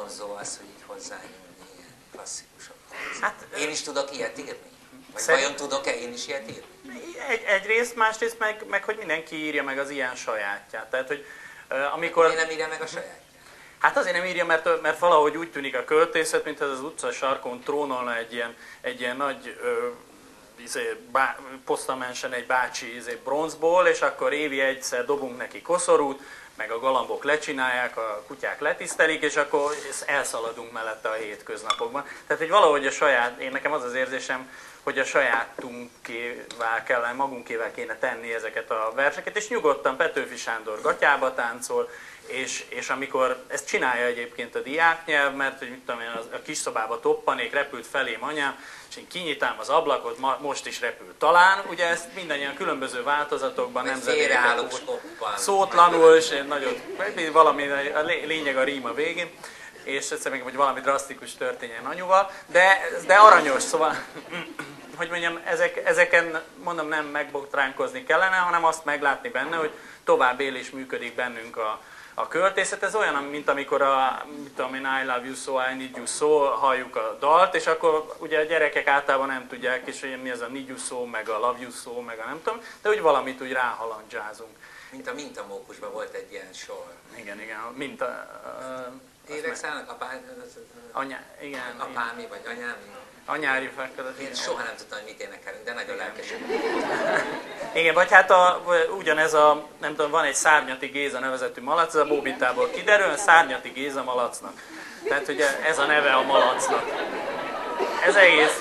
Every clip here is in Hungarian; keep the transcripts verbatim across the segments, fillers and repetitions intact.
vonzó az, hogy így hozzányúlni ilyen klasszikusokhoz. Hát, én is tudok ilyet írni? Vagy szerint... vajon tudok-e én is ilyet írni? Egy, egyrészt, másrészt meg, meg, hogy mindenki írja meg az ilyen sajátját. Tehát, hogy uh, amikor... Én nem írja meg a sajátját? Hát azért nem írja, mert, mert valahogy úgy tűnik a költészet, mint ez az utca sarkon trónolna egy ilyen, egy ilyen nagy ö, izé, bá, posztamensen egy bácsi izé, bronzból, és akkor évi egyszer dobunk neki koszorút, meg a galambok lecsinálják, a kutyák letisztelik, és akkor elszaladunk mellette a hétköznapokban. Tehát, hogy valahogy a saját, én nekem az az érzésem, hogy a sajátunkével kellene, magunkével kéne tenni ezeket a verseket, és nyugodtan Petőfi Sándor gatyába táncol, és, és amikor ezt csinálja egyébként a diáknyelv, mert hogy mit tudom én, a kis szobába toppanék, repült felém anyám, és én kinyitám az ablakot, ma, most is repül talán, ugye ezt mindannyian különböző változatokban, nemzedékek, szótlanul, és én nagyot, valami, a lényeg a rím a végén, és egyszer még, hogy valami drasztikus történjen anyuval, de, de aranyos, szóval, hogy mondjam, ezek, ezeken mondom nem megbotránkozni kellene, hanem azt meglátni benne, hogy tovább él és működik bennünk a, a költészet. Ez olyan, mint amikor a, mit tudom én, I love you so, I need you so, halljuk a dalt, és akkor ugye a gyerekek általában nem tudják, és hogy mi az a need you so, meg a love you so, meg a nem tudom, de úgy valamit úgy ráhalandzsázunk. Mint a Mintamókusban volt egy ilyen sor. Igen, igen, mint a... a Évek szállnak, apám, Anya, igen, apámi vagy anyámi? Anyári fekkedet. Én soha nem tudtam, hogy mit énekelünk, de nagyon lelkesek. Igen, vagy hát a, ugyanez a, nem tudom, van egy Szárnyati Géza nevezetű malac, ez a Bóbitából kiderül, Szárnyati Géza malacnak. Tehát ugye ez a neve a malacnak. Ez egész.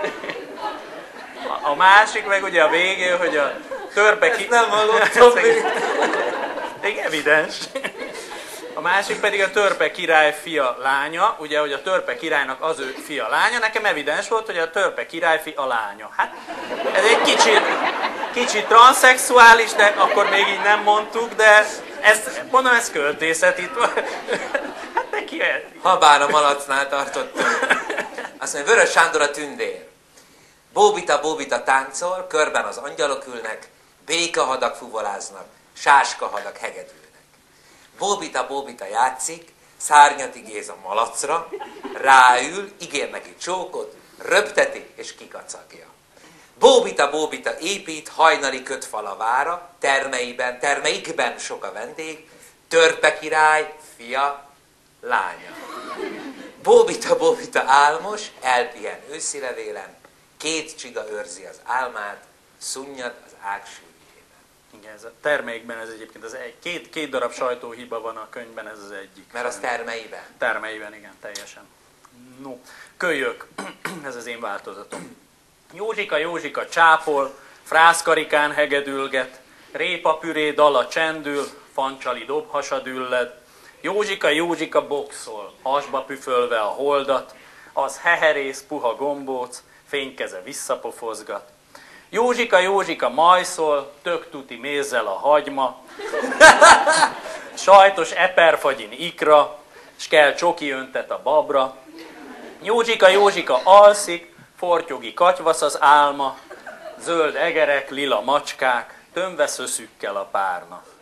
A, a másik meg ugye a végén, hogy a törpe ki... Ezt nem hallottam még. Igen, evidens. A másik pedig a Törpe király fia lánya, ugye, hogy a Törpe királynak az ő fia lánya, nekem evidens volt, hogy a Törpe király fia a lánya. Hát ez egy kicsit, kicsit transzexuális, de akkor még így nem mondtuk, de ez, mondom, ez költészet itt van. Hát neki ez. Habár a malacnál tartottunk. Azt mondja, Vörös Sándor a tündér. Bóbita, bóbita táncol, körben az angyalok ülnek, békahadak fuvoláznak, sáskahadak hegedülnek. Bóbita, bóbita játszik, Szárnyati Géza malacra, ráül, ígér neki csókot, röpteti és kikacagja. Bóbita, bóbita épít, hajnali kötfalavára, termeiben, termeikben sok a vendég, Törpe király, fia, lánya. Bóbita, bóbita álmos, elpihen őszi levélen, két csiga őrzi az álmát, szunnyad az ág sűrűjében. Igen, ez a termeikben ez egyébként, az egy, két, két darab sajtóhiba van a könyvben, ez az egyik. Mert az termeiben? Termeiben, igen, teljesen. No, kölyök, ez az én változatom. Józsika, Józsika csápol, frászkarikán hegedülget, répapüré dala csendül, fancsali dobhasad ülled. Józsika, Józsika boxol, hasba püfölve a holdat, az heherész, puha gombóc, fénykeze visszapofozgat. Józsika, Józsika majszol, tök tuti mézzel a hagyma, sajtos eperfagyin ikra, s kell csoki öntet a babra. Józsika, Józsika alszik, fortyogi katyvasz az álma, zöld egerek, lila macskák, tömve szöszükkel a párna.